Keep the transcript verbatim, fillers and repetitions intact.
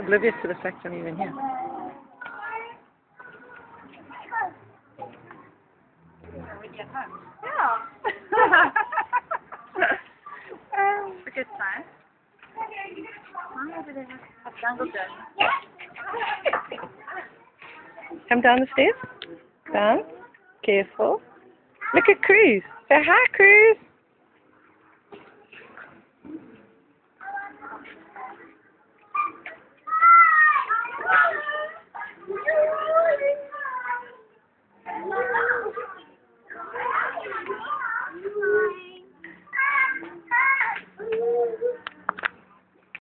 Oblivious to the fact I'm even here. Yeah. It's a good time. Hi, over there. Jungle Gym. Come down the stairs. Down. Careful. Look at Cruz. Say hi, Cruz.